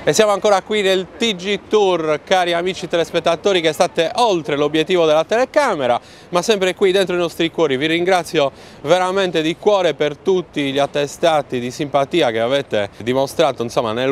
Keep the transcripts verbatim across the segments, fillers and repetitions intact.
E siamo ancora qui nel T G Tour, cari amici telespettatori, che state oltre l'obiettivo della telecamera, ma sempre qui dentro i nostri cuori. Vi ringrazio veramente di cuore per tutti gli attestati di simpatia che avete dimostrato, insomma, nel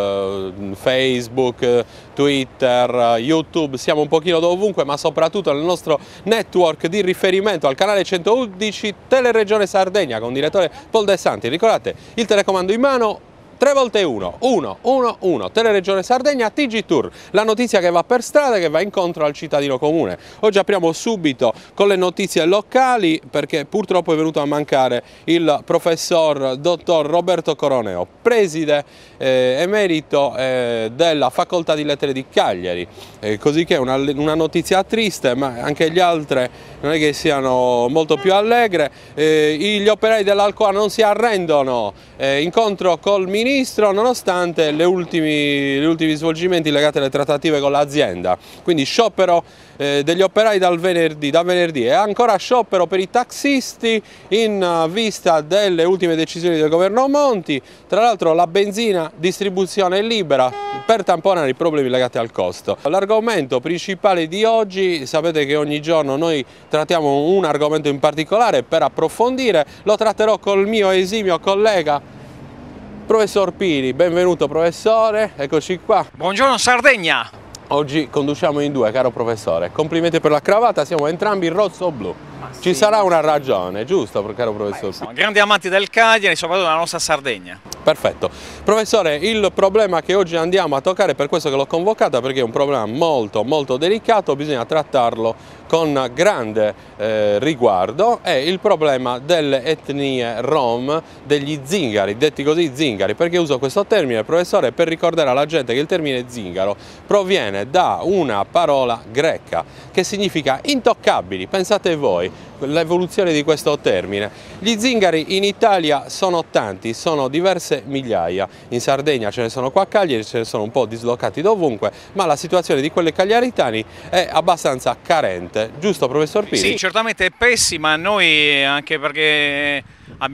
web, Facebook, Twitter, YouTube. Siamo un pochino dovunque, ma soprattutto nel nostro network di riferimento al canale centoundici Teleregione Sardegna con direttore Paul De Santi. Ricordate, il telecomando in mano, tre volte uno, uno, uno, uno, Teleregione Sardegna, T G Tour, la notizia che va per strada, che va incontro al cittadino comune. Oggi apriamo subito con le notizie locali, perché purtroppo è venuto a mancare il professor dottor Roberto Coroneo, preside eh, emerito eh, della Facoltà di Lettere di Cagliari, eh, così che una, una notizia triste, ma anche le altre non è che siano molto più allegre. Eh, gli operai dell'Alcoa non si arrendono, eh, incontro col ministro nonostante le ultimi, gli ultimi svolgimenti legati alle trattative con l'azienda, quindi sciopero eh, degli operai dal venerdì, da venerdì e ancora sciopero per i taxisti in vista delle ultime decisioni del governo Monti. Tra l'altro la benzina distribuzione libera per tamponare i problemi legati al costo. L'argomento principale di oggi, sapete che ogni giorno noi trattiamo un argomento in particolare per approfondire, lo tratterò col mio esimio collega Professor Pini. Benvenuto professore, eccoci qua. Buongiorno Sardegna! Oggi conduciamo in due, caro professore. Complimenti per la cravatta, siamo entrambi in rosso-blu. Ci sì, sarà una ragione, giusto, caro professor Pini? Siamo grandi amanti del Cagliari, soprattutto della nostra Sardegna. Perfetto. Professore, il problema che oggi andiamo a toccare, per questo che l'ho convocata, perché è un problema molto molto delicato, bisogna trattarlo con grande eh, riguardo, è il problema delle etnie rom, degli zingari, detti così zingari. Perché uso questo termine, professore? Per ricordare alla gente che il termine zingaro proviene da una parola greca che significa intoccabili. Pensate voi, l'evoluzione di questo termine. Gli zingari in Italia sono tanti, sono diverse migliaia. In Sardegna ce ne sono qua a Cagliari, ce ne sono un po' dislocati dovunque, ma la situazione di quelli cagliaritani è abbastanza carente. Giusto, professor Pini? Sì, certamente è pessima. Noi, anche perché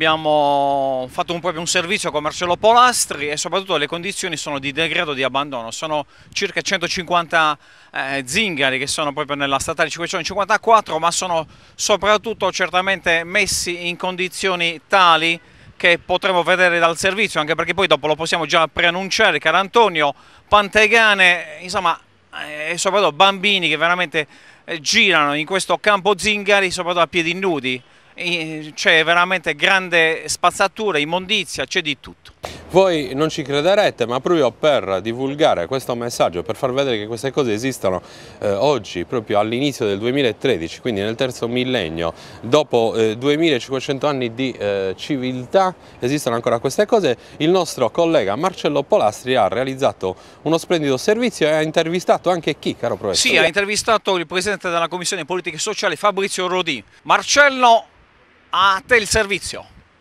abbiamo fatto un, proprio un servizio con Marcello Polastri, e soprattutto le condizioni sono di degrado, di abbandono. Sono circa centocinquanta eh, zingari che sono proprio nella statale cinquecentocinquantaquattro, ma sono soprattutto certamente messi in condizioni tali che potremo vedere dal servizio, anche perché poi dopo lo possiamo già preannunciare, caro Antonio, pantegane, insomma, e soprattutto bambini che veramente girano in questo campo zingari, soprattutto a piedi nudi. C'è veramente grande spazzatura, immondizia, c'è di tutto. Voi non ci crederete, ma proprio per divulgare questo messaggio, per far vedere che queste cose esistono eh, oggi, proprio all'inizio del duemilatredici, quindi nel terzo millennio, dopo eh, duemilacinquecento anni di eh, civiltà, esistono ancora queste cose, il nostro collega Marcello Polastri ha realizzato uno splendido servizio e ha intervistato anche chi, caro professore? Sì, ha intervistato il presidente della Commissione Politiche Sociali, Fabrizio Rodì. Marcello, a te il servizio.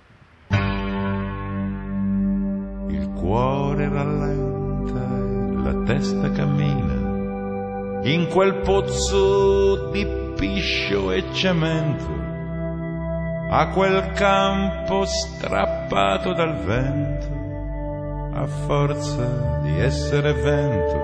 Il cuore rallenta e la testa cammina in quel pozzo di piscio e cemento, a quel campo strappato dal vento, a forza di essere vento.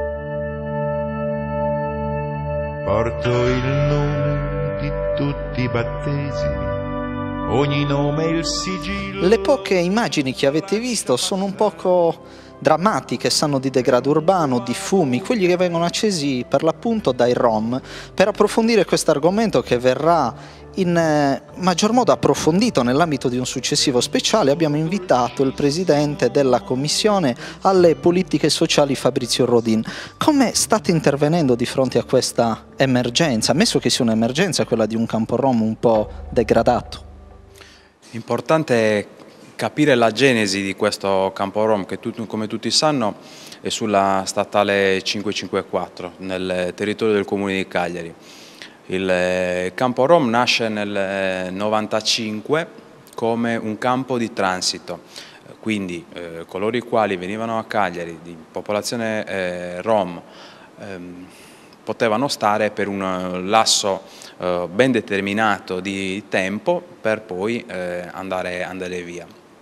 Porto il nome di tutti i battesimi, ogni nome il sigillo. Le poche immagini che avete visto sono un poco drammatiche, sanno di degrado urbano, di fumi, quelli che vengono accesi per l'appunto dai rom. Per approfondire questo argomento, che verrà in maggior modo approfondito nell'ambito di un successivo speciale, abbiamo invitato il presidente della Commissione alle Politiche Sociali, Fabrizio Rodin. Come state intervenendo di fronte a questa emergenza, ammesso che sia un'emergenza quella di un campo rom un po' degradato? Importante capire la genesi di questo campo rom, che tutti, come tutti sanno è sulla statale cinquecentocinquantaquattro nel territorio del comune di Cagliari. Il campo rom nasce nel novantacinque come un campo di transito, quindi eh, coloro i quali venivano a Cagliari di popolazione eh, rom ehm, potevano stare per un lasso eh, ben determinato di tempo per poi eh, andare, andare via.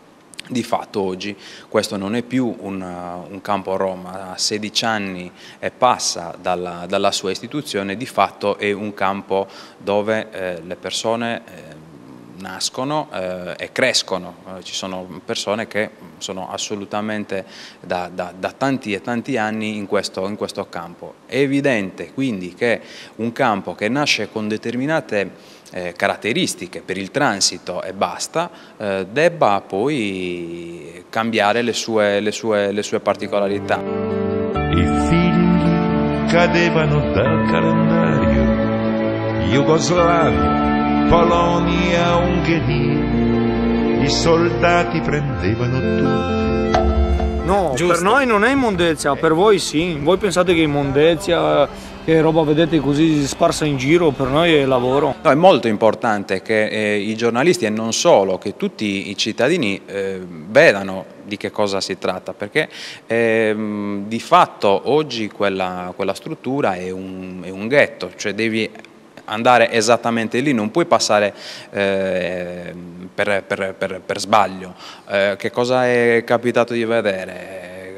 Di fatto oggi questo non è più un, un campo rom, ha sedici anni e passa dalla, dalla sua istituzione, di fatto è un campo dove eh, le persone eh, nascono eh, e crescono, eh, ci sono persone che sono assolutamente da, da, da tanti e tanti anni in questo, in questo campo. È evidente quindi che un campo che nasce con determinate Eh, caratteristiche per il transito e basta, eh, debba poi cambiare le sue, le sue, le sue particolarità. I figli cadevano dal calendario, Jugoslavia, Polonia, Ungheria, i soldati prendevano tutti. No, Giusto. Per noi non è immondezza, per voi sì. Voi pensate che immondezza, che roba vedete così sparsa in giro, per noi è lavoro. No, è molto importante che eh, i giornalisti e non solo, che tutti i cittadini eh, vedano di che cosa si tratta, perché eh, di fatto oggi quella, quella struttura è un, è un ghetto, cioè devi andare esattamente lì, non puoi passare eh, per, per, per, per sbaglio. Eh, che cosa è capitato di vedere?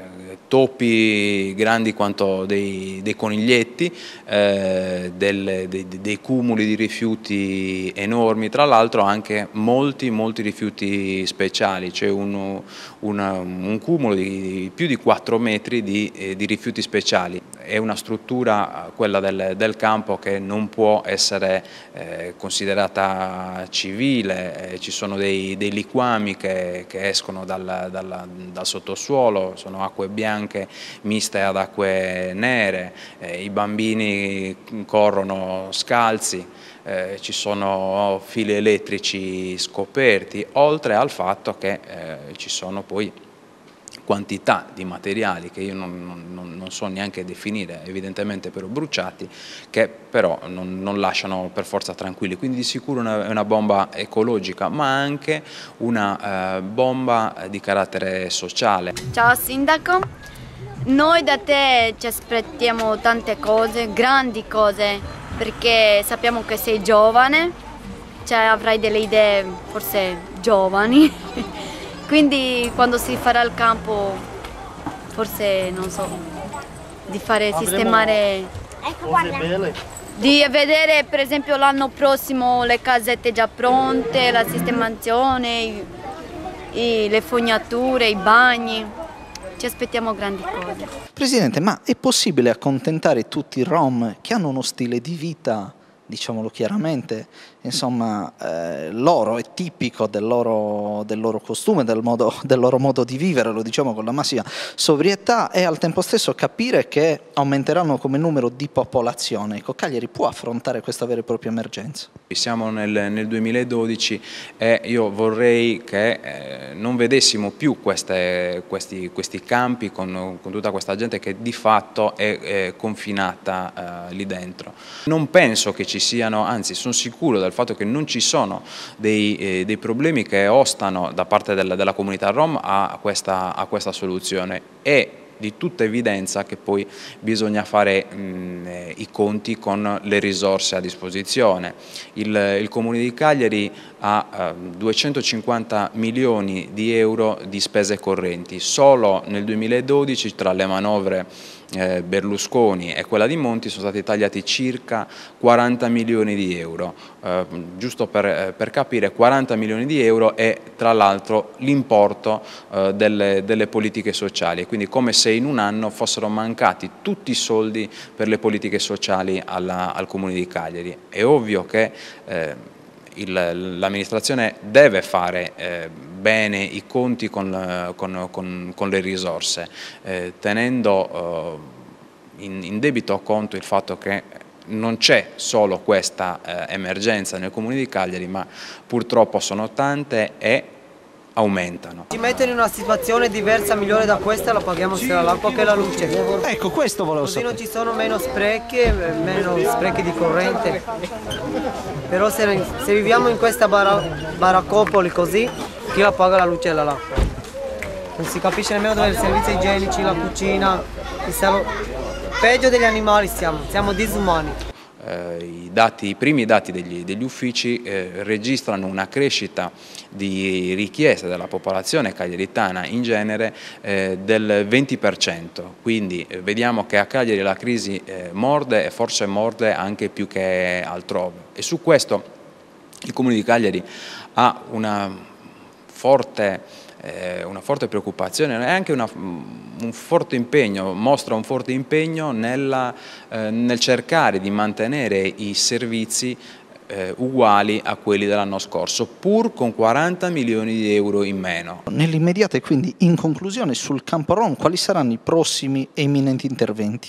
Topi grandi quanto dei, dei coniglietti, eh, del, dei, dei cumuli di rifiuti enormi, tra l'altro anche molti, molti rifiuti speciali, c'è un, un, un cumulo di più di quattro metri di, eh, di rifiuti speciali. È una struttura, quella del, del campo, che non può essere eh, considerata civile, eh, ci sono dei, dei liquami che, che escono dal, dal, dal sottosuolo, sono acque bianche miste ad acque nere, eh, i bambini corrono scalzi, eh, ci sono fili elettrici scoperti, oltre al fatto che eh, ci sono poi quantità di materiali che io non, non, non so neanche definire, evidentemente però bruciati, che però non, non lasciano per forza tranquilli. Quindi di sicuro è una bomba ecologica, ma anche una eh, bomba di carattere sociale. Ciao Sindaco, noi da te ci aspettiamo tante cose, grandi cose, perché sappiamo che sei giovane, cioè avrai delle idee forse giovani. Quindi quando si farà il campo, forse, non so, di fare sistemare, di vedere per esempio l'anno prossimo le casette già pronte, la sistemazione, i, i, le fognature, i bagni. Ci aspettiamo grandi cose. Presidente, ma è possibile accontentare tutti i rom che hanno uno stile di vita, diciamolo chiaramente, insomma, eh, loro è tipico del loro, del loro costume, del, modo, del loro modo di vivere, lo diciamo con la massima sobrietà, e al tempo stesso capire che aumenteranno come numero di popolazione. Ecco, Cagliari può affrontare questa vera e propria emergenza? Siamo nel, nel duemiladodici e io vorrei che eh, non vedessimo più queste, questi, questi campi con, con tutta questa gente che di fatto è, è confinata eh, lì dentro. Non penso che ci siano, anzi sono sicuro del fatto che non ci sono dei, eh, dei problemi che ostano da parte del, della comunità rom a questa, a questa soluzione. E di tutta evidenza che poi bisogna fare mh, eh, i conti con le risorse a disposizione. Il, il Comune di Cagliari ha eh, duecentocinquanta milioni di euro di spese correnti. Solo nel duemiladodici, tra le manovre eh, Berlusconi e quella di Monti, sono stati tagliati circa quaranta milioni di euro. Eh, giusto per, per capire, quaranta milioni di euro è tra l'altro l'importo eh, delle, delle politiche sociali, quindi come se in un anno fossero mancati tutti i soldi per le politiche sociali alla, al Comune di Cagliari. È ovvio che eh, l'amministrazione deve fare eh, bene i conti con, con, con, con le risorse, eh, tenendo eh, in, in debito conto il fatto che non c'è solo questa eh, emergenza nel Comune di Cagliari, ma purtroppo sono tante e aumentano. Ci mettono in una situazione diversa, migliore da questa, la paghiamo sia l'acqua che la luce. Ecco, questo volevo sapere. Così sapere. non ci sono meno sprechi, meno sprechi di corrente. Però se, se viviamo in questa bara, baraccopoli così, chi la paga la luce e l'acqua? Non si capisce nemmeno dove i servizi igienici, la cucina. Siamo, peggio degli animali siamo, siamo disumani. eh, i, dati, i primi dati degli, degli uffici eh, registrano una crescita di richieste della popolazione cagliaritana in genere eh, del venti per cento, quindi eh, vediamo che a Cagliari la crisi eh, morde e forse morde anche più che altrove, e su questo il Comune di Cagliari ha una forte, eh, una forte preoccupazione e anche una, un forte impegno, mostra un forte impegno nella, eh, nel cercare di mantenere i servizi Eh, uguali a quelli dell'anno scorso, pur con quaranta milioni di euro in meno. Nell'immediato e quindi in conclusione sul campo rom, quali saranno i prossimi e imminenti interventi?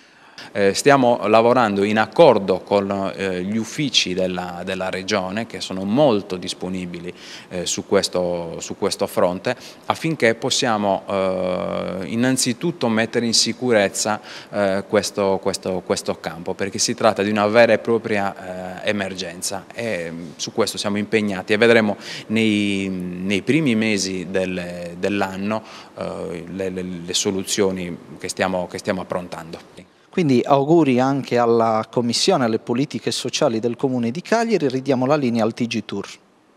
Eh, stiamo lavorando in accordo con eh, gli uffici della, della Regione, che sono molto disponibili eh, su, questo, su questo fronte, affinché possiamo eh, innanzitutto mettere in sicurezza eh, questo, questo, questo campo, perché si tratta di una vera e propria eh, emergenza, e su questo siamo impegnati e vedremo nei, nei primi mesi del, dell'anno eh, le, le, le soluzioni che stiamo, che stiamo approntando. Quindi auguri anche alla Commissione alle politiche sociali del Comune di Cagliari, ridiamo la linea al T G Tour.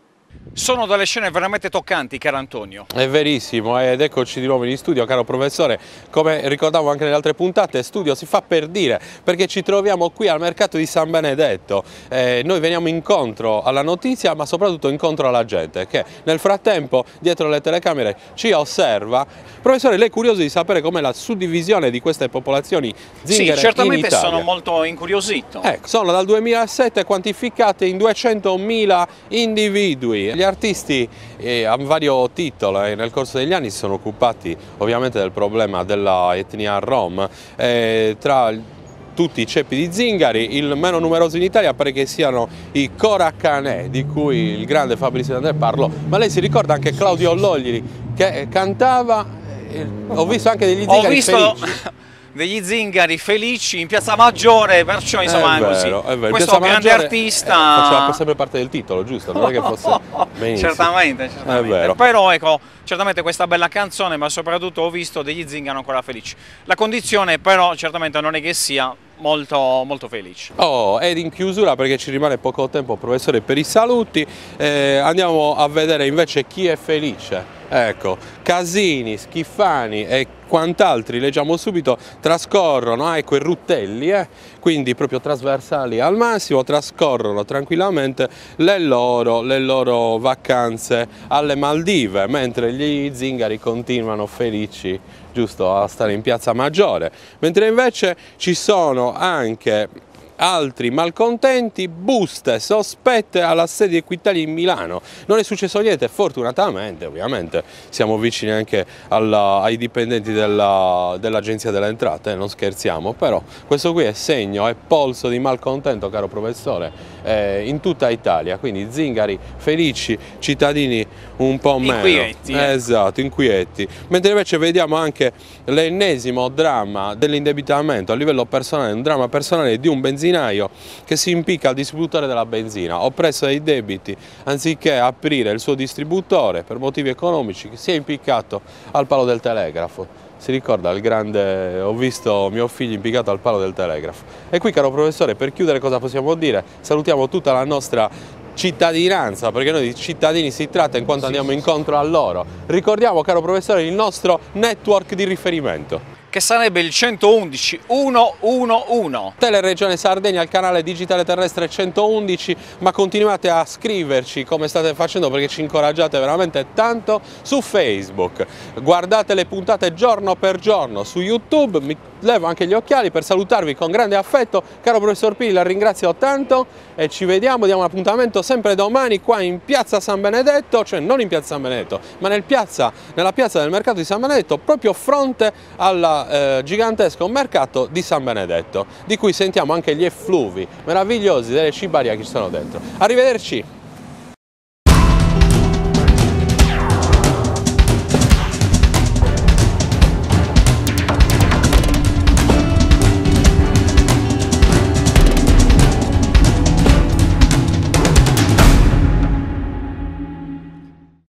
Sono delle scene veramente toccanti, caro Antonio. È verissimo, ed eccoci di nuovo in studio, caro professore. Come ricordavo anche nelle altre puntate, studio si fa per dire, perché ci troviamo qui al mercato di San Benedetto. Eh, noi veniamo incontro alla notizia, ma soprattutto incontro alla gente che nel frattempo dietro le telecamere ci osserva. Professore, lei è curioso di sapere com'è la suddivisione di queste popolazioni zingare? Sì, certamente in Italia? Sono molto incuriosito. Ecco, sono dal duemilasette quantificate in duecentomila individui. Gli artisti eh, a vario titolo eh, nel corso degli anni si sono occupati ovviamente del problema della etnia rom. Eh, tra tutti i ceppi di zingari, il meno numeroso in Italia pare che siano i Coracanè, di cui il grande Fabrizio D'Andrea parlò, ma lei si ricorda anche Claudio Logli che cantava, eh, ho visto anche degli zingari Ho visto... felici. Degli zingari felici in Piazza Maggiore, perciò insomma è vero, così. È vero. Questo grande Maggiore, artista eh, faceva sempre parte del titolo, giusto? Non è che fosse benissimo. Certamente, certamente. È vero. Però ecco, certamente questa bella canzone, ma soprattutto ho visto degli zingari ancora felici. La condizione però certamente non è che sia molto, molto felice. Oh, ed in chiusura, perché ci rimane poco tempo, professore, per i saluti, eh, andiamo a vedere invece chi è felice. Ecco, Casini, Schifani e quant'altri, leggiamo subito, trascorrono, ah, ecco i Ruttelli, eh, quindi proprio trasversali al massimo, trascorrono tranquillamente le loro, le loro vacanze alle Maldive, mentre gli zingari continuano felici, giusto, a stare in Piazza Maggiore, mentre invece ci sono anche altri malcontenti, buste sospette alla sede Equitalia in Milano. Non è successo niente, fortunatamente, ovviamente siamo vicini anche alla, ai dipendenti dell'Agenzia delle Entrate, eh, non scherziamo, però questo qui è segno, è polso di malcontento, caro professore, eh, in tutta Italia, quindi zingari felici, cittadini un po' meno. Inquieti. Eh. Esatto, inquieti. Mentre invece vediamo anche l'ennesimo dramma dell'indebitamento a livello personale, un dramma personale di un benzinaio che si impicca al distributore della benzina. Ho preso dei debiti, anziché aprire il suo distributore per motivi economici, si è impiccato al palo del telegrafo. Si ricorda il grande, ho visto mio figlio impiccato al palo del telegrafo. E qui, caro professore, per chiudere cosa possiamo dire? Salutiamo tutta la nostra cittadinanza, perché noi di cittadini si tratta in quanto andiamo incontro a loro. Ricordiamo, caro professore, il nostro network di riferimento, che sarebbe il centoundici centoundici. Teleregione Sardegna, il canale digitale terrestre centoundici, ma continuate a scriverci come state facendo, perché ci incoraggiate veramente tanto su Facebook. Guardate le puntate giorno per giorno su YouTube, mi levo anche gli occhiali per salutarvi con grande affetto. Caro professor Pini, la ringrazio tanto e ci vediamo, diamo un appuntamento sempre domani qua in Piazza San Benedetto, cioè non in Piazza San Benedetto, ma nel piazza, nella piazza del mercato di San Benedetto, proprio fronte alla Eh, gigantesco mercato di San Benedetto, di cui sentiamo anche gli effluvi meravigliosi delle cibarie che ci sono dentro. Arrivederci!